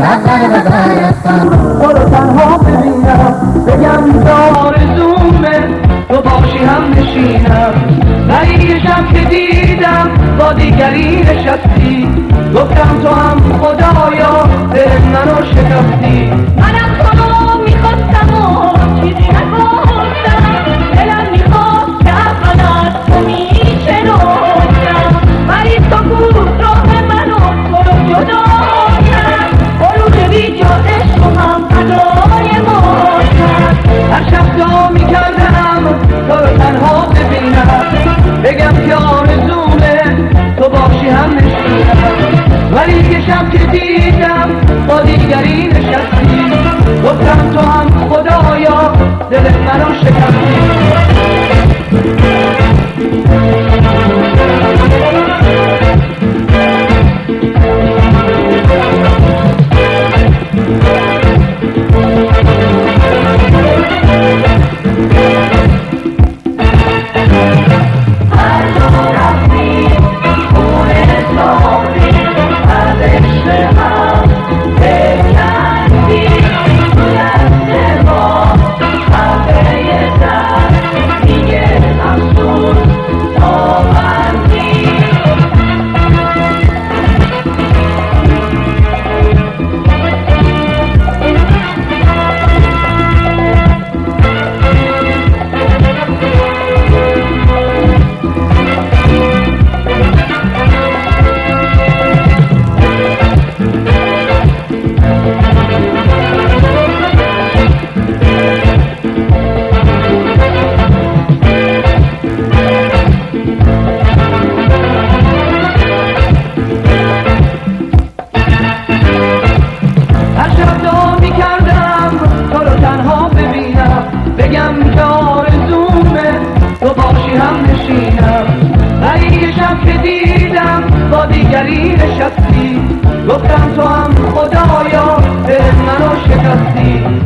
تو رو تنها ببینم بگم آرزومه تو باشی هم نشینم ولی یه شب که دیدم با دیگری نشستی گفتم تو هم خدایا دل منو شکستی منم تو رو میخواستم و چیزی نگفتم دلم میخواست که اول از تو میشنفتم ولی سکوت راه منو تو رو جدا کرد عروج بی جا عشق و هم فدای ما کرد هر شب دعا میکردم تو رو تنها ببینم بگم که آرزومه تو باشی هم نشینم ولی یه شب که دیدم با دیگری نشستی گفتم تو هم خدایا دل منو شکستی بگم که آرزومه تو باشی هم نشینم ولی یه شب که دیدم با دیگری نشستی گفتم تو هم خدایا دل منو شکستی